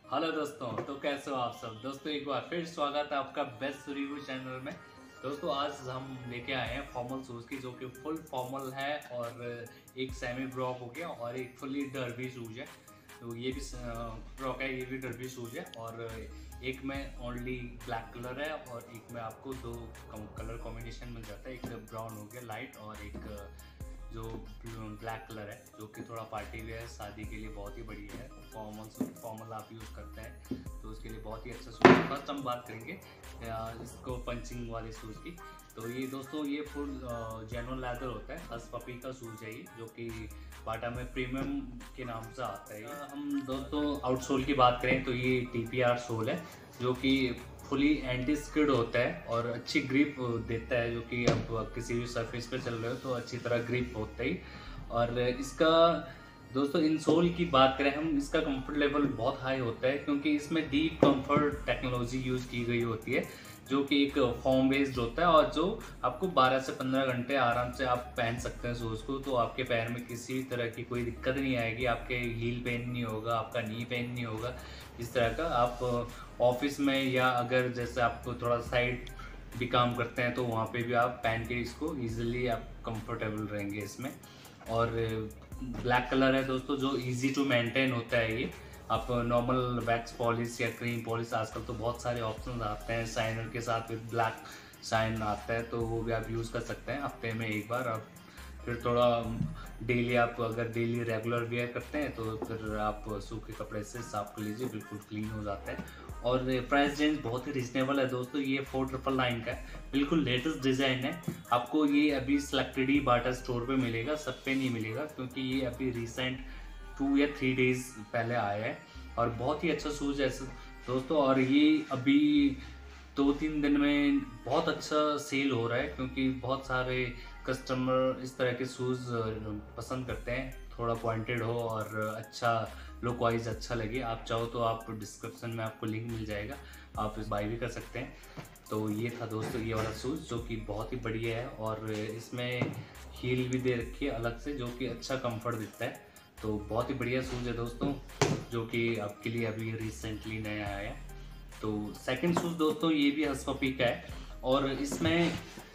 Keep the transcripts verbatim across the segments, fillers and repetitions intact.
Hello दोस्तों, तो कैसे हो आप सब दोस्तों। एक बार फिर स्वागत है आपका बेस्ट रिव्यू चैनल में। दोस्तों आज हम लेके आए हैं फॉर्मल शूज़ की, जो कि फुल फॉर्मल है और एक सेमी ब्रॉक हो गया और एक फुली डर्बी शूज़ है। तो ये भी ब्रॉक है, ये भी डर्बी शूज़ है और एक में ओनली ब्लैक कलर है और एक में आपको दो कलर कॉम्बिनेशन मिल जाता है। एक ब्राउन हो गया लाइट और एक जो ब्लैक कलर है, जो कि थोड़ा पार्टी वेयर शादी के लिए बहुत ही बढ़िया है। फॉर्मल फॉर्मल आप यूज़ करते हैं तो उसके लिए बहुत ही अच्छा शूज़ है। फर्स्ट हम बात करेंगे इसको पंचिंग वाले शूज़ की। तो ये दोस्तों ये फुल जेन्युइन लेदर होता है, हस पपी का शूज़ है ये, जो कि बाटा में प्रीमियम के नाम से आता है। हम दोस्तों आउटसोल की बात करें तो ये टी पी आर सोल है, जो कि फुली एंटी स्किड होता है और अच्छी ग्रिप देता है, जो कि आप किसी भी सरफेस पे चल रहे हो तो अच्छी तरह ग्रिप होता ही। और इसका दोस्तों इंसोल की बात करें हम, इसका कंफर्ट लेवल बहुत हाई होता है, क्योंकि इसमें डीप कंफर्ट टेक्नोलॉजी यूज़ की गई होती है, जो कि एक फोम बेस्ड होता है और जो आपको बारह से पंद्रह घंटे आराम से आप पहन सकते हैं शूज़ को। तो आपके पैर में किसी भी तरह की कोई दिक्कत नहीं आएगी, आपके हील पेन नहीं होगा, आपका नी पेन नहीं होगा। इस तरह का आप ऑफिस में या अगर जैसे आपको थोड़ा साइड भी काम करते हैं तो वहाँ पे भी आप पहन के इसको ईजिली आप कंफर्टेबल रहेंगे इसमें। और ब्लैक कलर है दोस्तों, जो इजी टू मेंटेन होता है। ये आप नॉर्मल वैक्स पॉलिश या क्रीम पॉलिश, आजकल तो बहुत सारे ऑप्शन आते हैं, शाइनर के साथ विद ब्लैक शाइन आता है, तो वो भी आप यूज़ कर सकते हैं हफ्ते में एक बार। और फिर थोड़ा डेली आप अगर डेली रेगुलर वेयर करते हैं तो फिर आप सूखे कपड़े से साफ कर लीजिए, बिल्कुल क्लीन हो जाता है। और प्राइस रेंज बहुत ही रिजनेबल है दोस्तों, ये फोर ट्रिपल नाइन का है, बिल्कुल लेटेस्ट डिज़ाइन है। आपको ये अभी सिलेक्टेड ही बाटा स्टोर पे मिलेगा, सब पे नहीं मिलेगा, क्योंकि ये अभी रिसेंट टू या थ्री डेज पहले आया है और बहुत ही अच्छा शूज़ है दोस्तों। और ये अभी दो तीन दिन में बहुत अच्छा सेल हो रहा है, क्योंकि बहुत सारे कस्टमर इस तरह के शूज़ पसंद करते हैं, थोड़ा पॉइंटेड हो और अच्छा लुक वाइज अच्छा लगे। आप चाहो तो आप डिस्क्रिप्शन में आपको लिंक मिल जाएगा, आप इस बाय भी कर सकते हैं। तो ये था दोस्तों ये वाला शूज़, जो कि बहुत ही बढ़िया है और इसमें हील भी दे रखी है अलग से, जो कि अच्छा कंफर्ट देता है। तो बहुत ही बढ़िया शूज़ है दोस्तों, जो कि आपके लिए अभी रिसेंटली नया आया है। तो सेकंड शूज़ दोस्तों ये भी हस पपी का है और इसमें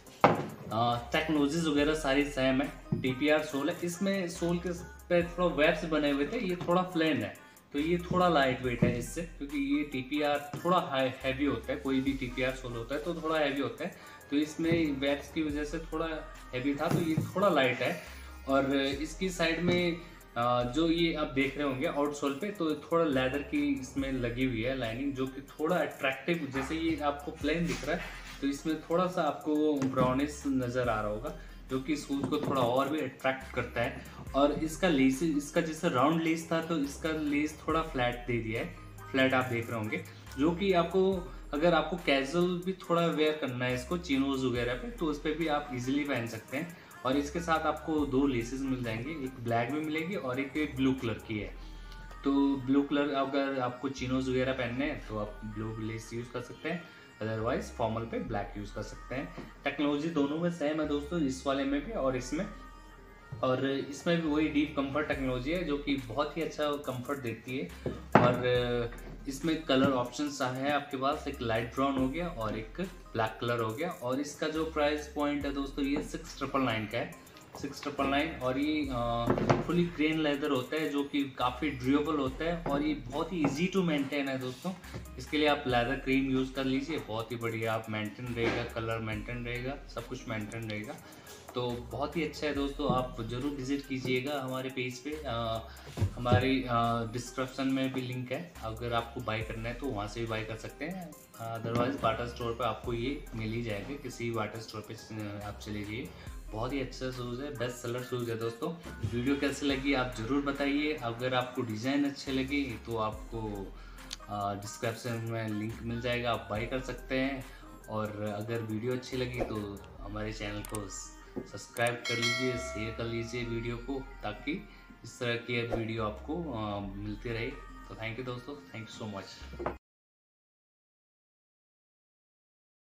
टेक्नोलॉजीज वगैरह सारी सेम है। टी पी आर सोल है, इसमें सोल के पे थोड़ा वेब से बने हुए थे, ये थोड़ा प्लेन है, तो ये थोड़ा लाइट वेट है इससे, क्योंकि ये टी पी आर थोड़ा हैवी होता है, कोई भी टी पी आर सोल होता है तो थोड़ा हैवी होता है, तो इसमें वेब्स की वजह से थोड़ा हैवी था, तो ये थोड़ा लाइट है। और इसकी साइड में जो ये आप देख रहे होंगे आउटसोल पे, तो थोड़ा लेदर की इसमें लगी हुई है लाइनिंग, जो कि थोड़ा अट्रैक्टिव, जैसे ये आपको प्लेन दिख रहा है तो इसमें थोड़ा सा आपको ब्राउनिश नज़र आ रहा होगा, जो कि शूज़ को थोड़ा और भी अट्रैक्ट करता है। और इसका लेस, इसका जैसे राउंड लेस था तो इसका लेस थोड़ा फ्लैट दे दिया है, फ्लैट आप देख रहे होंगे, जो कि आपको अगर आपको कैजुअल भी थोड़ा वेयर करना है इसको चिनोज वगैरह पे, तो उस पर भी आप इजीली पहन सकते हैं। और इसके साथ आपको दो लेसेस मिल जाएंगे, एक ब्लैक में मिलेगी और एक ब्लू कलर की है। तो ब्लू कलर अगर आपको चिनोज वगैरह पहनने हैं तो आप ब्लू लेस यूज़ कर सकते हैं, अदरवाइज फॉर्मल पे ब्लैक यूज़ कर सकते हैं। टेक्नोलॉजी दोनों में सेम है दोस्तों, इस वाले में भी और इसमें। और इसमें भी वही डीप कंफर्ट टेक्नोलॉजी है, जो कि बहुत ही अच्छा कंफर्ट देती है। और इसमें कलर ऑप्शंस है आपके पास, एक लाइट ब्राउन हो गया और एक ब्लैक कलर हो गया। और इसका जो प्राइस पॉइंट है दोस्तों ये सिक्स ट्रिपल नाइन का है, सिक्स ट्रिपल नाइन और ये फुली ग्रेन लेदर होता है, जो कि काफ़ी ड्यूरेबल होता है और ये बहुत ही इजी टू मेंटेन है दोस्तों। इसके लिए आप लेदर क्रीम यूज़ कर लीजिए, बहुत ही बढ़िया आप मेंटेन रहेगा, कलर मेंटेन रहेगा, सब कुछ मेंटेन रहेगा। तो बहुत ही अच्छा है दोस्तों, आप ज़रूर विज़िट कीजिएगा हमारे पेज पे। आ, हमारी डिस्क्रिप्शन में भी लिंक है, अगर आपको बाय करना है तो वहाँ से भी बाय कर सकते हैं, अदरवाइज बाटा स्टोर पे आपको ये मिल ही जाएगा, किसी बाटा स्टोर पे आप चले जाइए। बहुत ही अच्छा शूज़ है, बेस्ट सेलर शूज़ है दोस्तों। वीडियो कैसी लगी आप ज़रूर बताइए, अगर आपको डिज़ाइन अच्छे लगे तो आपको डिस्क्रिप्शन में लिंक मिल जाएगा, आप बाय कर सकते हैं। और अगर वीडियो अच्छी लगी तो हमारे चैनल को सब्सक्राइब कर लीजिए, शेयर कर लीजिए वीडियो को, ताकि इस तरह की वीडियो आपको आ, मिलती रहे। तो थैंक यू दोस्तों, थैंक यू सो मच।